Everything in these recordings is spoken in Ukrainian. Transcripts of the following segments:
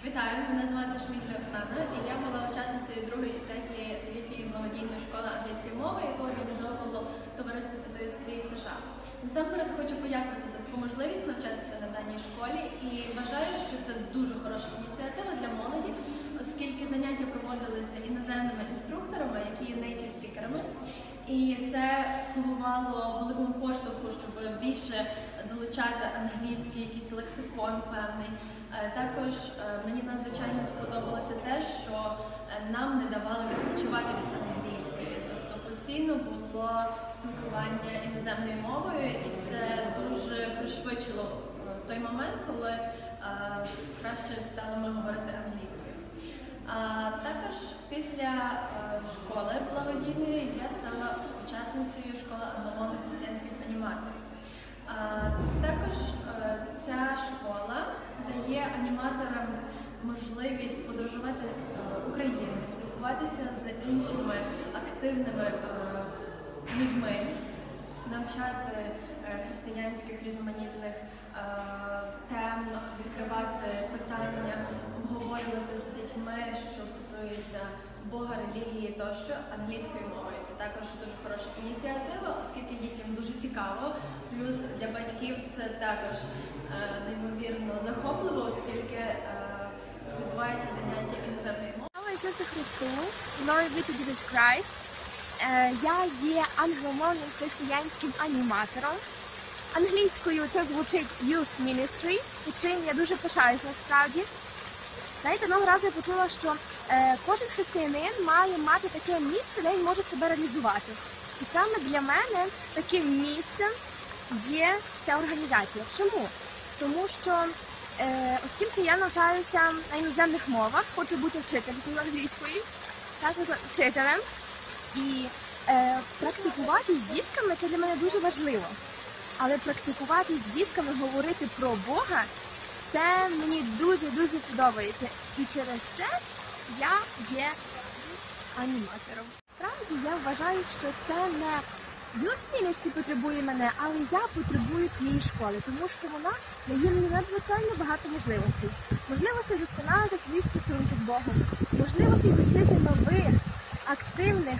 Вітаю, мене звати Шмігля Оксана, і я була учасницею другої і третьої літньої благодійної школи англійської мови, яку організовувало Товариство Святої Софії США. Насамперед хочу подякувати за таку можливість навчатися на даній школі і вважаю, що це дуже хороша ініціатива для молоді, оскільки заняття проводилися іноземними інструкторами, які є нейтів-спікерами. І це слугувало великому поштовху, щоб більше залучати англійський якийсь лексикон певний. Також мені надзвичайно сподобалося те, що нам не давали відпочивати від англійської. Тобто постійно було спілкування іноземною мовою, і це дуже пришвидшило той момент, коли краще стали ми говорити англійською. Також після школи благодійної я стала учасницею школи англомовних християнських аніматорів. Також ця школа дає аніматорам можливість подорожувати Україною, спілкуватися з іншими активними людьми, навчати християнських різноманітних тем, відкривати питання, обговорювати з дітьми, що стосується Бога, релігії тощо, англійською мовою. Це також дуже хороша ініціатива, оскільки дітям дуже цікаво. Плюс для батьків це також неймовірно захопливо, оскільки відбувається заняття іноземною мовою. Слава Ісусу Христу! Glory be to Jesus Christ! Я є англомовним християнським аніматором. Англійською це звучить Youth Ministry, і чим я дуже пишаюсь насправді. Знаєте, одного разу я почула, що кожен християнин має мати таке місце, де він може себе реалізувати. І саме для мене таким місцем є ця організація. Чому? Тому що оскільки я навчаюся на іноземних мовах, хочу бути вчителькою англійської, так, вчителем, і практикувати з дітками це для мене дуже важливо. Але практикувати з дітками, говорити про Бога, це мені дуже-дуже подобається. І через це я є аніматором. Справді я вважаю, що це не Youth Ministry потребує мене, але я потребую цієї школи, тому що вона дає мені надзвичайно багато можливостей. Можливостей досконалити свої стосунки з Богом, можливостей зустріти нових, активних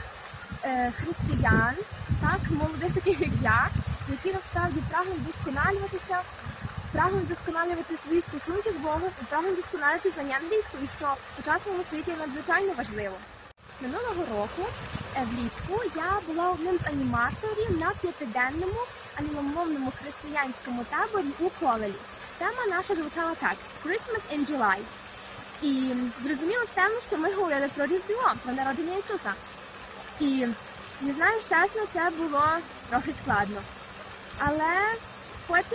християн, так, молодих таких як я, які насправді прагнуть досконалюватися, прагнуть досконалювати свої стосунки з Богом і прагнуть досконалити знання англійської, що в сучасному світі надзвичайно важливо. Минулого року, влітку, я була одним з аніматорів на 5-денному англомовному християнському таборі у Ковелі. Тема наша звучала так – Christmas in July. І зрозуміло з теми, що ми говорили про Різдво, про народження Ісуса. І, не знаю, чесно, це було трохи складно. Але потім,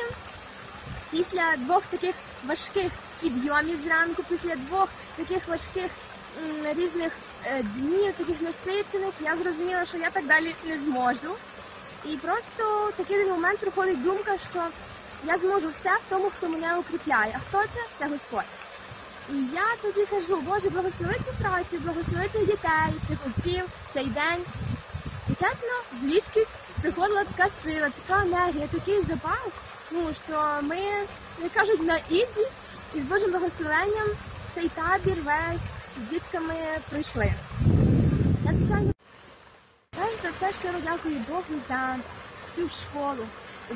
після двох таких важких підйомів зранку, після двох таких важких різних днів, таких насичених, я зрозуміла, що я так далі не зможу. І просто в такий момент приходить думка, що я зможу все в тому, хто мене укріпляє. А хто це? Це Господь. І я тоді кажу: Боже, благослови цю працю, благослови цих дітей, цих отців, цей день. І чесно, звідки приходила така сила, така енергія, такий запал, що ми, як кажуть, на ізі, і з Божим благословенням цей табір весь з дітками пройшли. Надзвичайно. Перш за все, щиро дякую Богу за цю школу.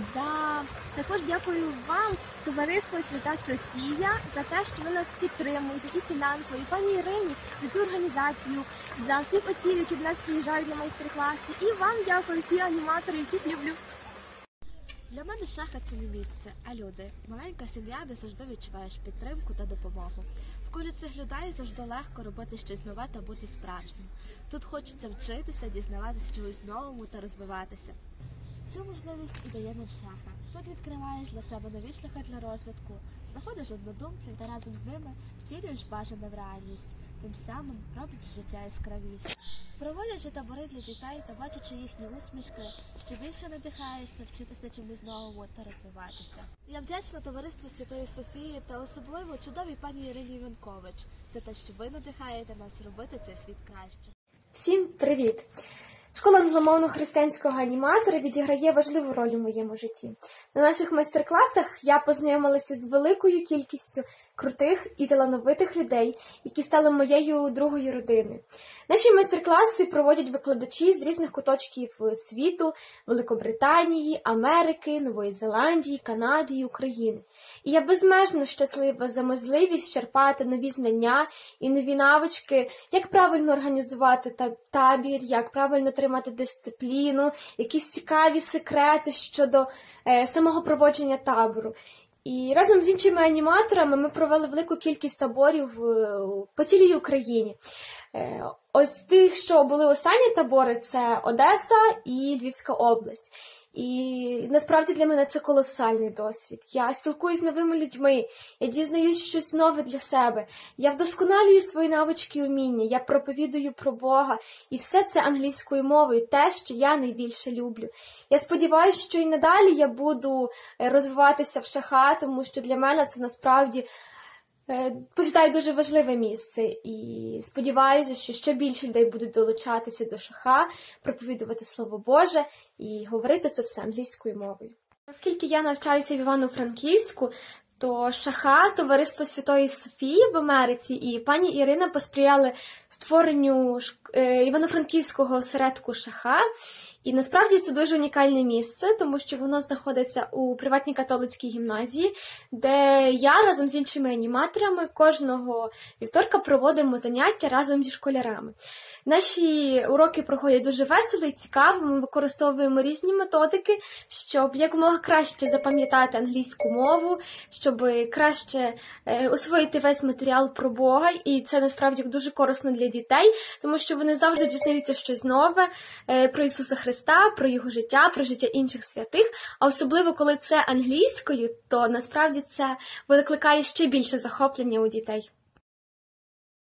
Також дякую вам, Товариство Свята Софія, за те, що ви нас підтримуєте, і фінансово, і пані Ірині за цю організацію, за всіх отців, які до нас приїжджають на майстер-класи. І вам дякую, всі аніматори, всіх люблю. Для мене шахи – це не місце, а люди. Маленька сім'я, де завжди відчуваєш підтримку та допомогу. В колі цих людей завжди легко робити щось нове та бути справжнім. Тут хочеться вчитися, дізнаватися чогось новому та розвиватися. Цю можливість і дає нам шаха. Тут відкриваєш для себе нові шляхи для розвитку, знаходиш однодумців та разом з ними втілюєш бажане в реальність, тим самим роблячи життя яскравіше. Проводячи табори для дітей та бачачи їхні усмішки, ще більше надихаєшся вчитися чомусь новому та розвиватися. Я вдячна Товариству Святої Софії та особливо чудовій пані Ірині Іванкович за те, що ви надихаєте нас робити цей світ краще. Всім привіт! Школа англомовно-християнського аніматора відіграє важливу роль у моєму житті. На наших майстер-класах я познайомилася з великою кількістю крутих і талановитих людей, які стали моєю другою родиною. Наші майстер-класи проводять викладачі з різних куточків світу, Великобританії, Америки, Нової Зеландії, Канади і України. І я безмежно щаслива за можливість черпати нові знання і нові навички, як правильно організувати табір, як правильно тримати дисципліну, якісь цікаві секрети щодо самого проводження табору. І разом з іншими аніматорами ми провели велику кількість таборів по цілій Україні. Ось тих, що були останні табори, це Одеса і Львівська область. І насправді для мене це колосальний досвід. Я спілкуюсь з новими людьми, я дізнаюсь щось нове для себе, я вдосконалюю свої навички і уміння, я проповідую про Бога. І все це англійською мовою, те, що я найбільше люблю. Я сподіваюся, що і надалі я буду розвиватися в шаха, тому що для мене це насправді посідає дуже важливе місце, і сподіваюся, що ще більше людей будуть долучатися до шаха, проповідувати Слово Боже і говорити це все англійською мовою. Оскільки я навчаюся в Івано-Франківську, то шаха, Товариство Святої Софії в Америці і пані Ірина посприяли створенню Івано-Франківського осередку шаха. І насправді це дуже унікальне місце, тому що воно знаходиться у приватній католицькій гімназії, де я разом з іншими аніматорами кожного вівторка проводимо заняття разом зі школярами. Наші уроки проходять дуже весело і цікаво, ми використовуємо різні методики, щоб якомога краще запам'ятати англійську мову, щоб краще освоїти весь матеріал про Бога, і це насправді дуже корисно для дітей, тому що вони завжди дізнаються щось нове про Ісуса Христа, про Його життя, про життя інших святих, а особливо, коли це англійською, то насправді це викликає ще більше захоплення у дітей.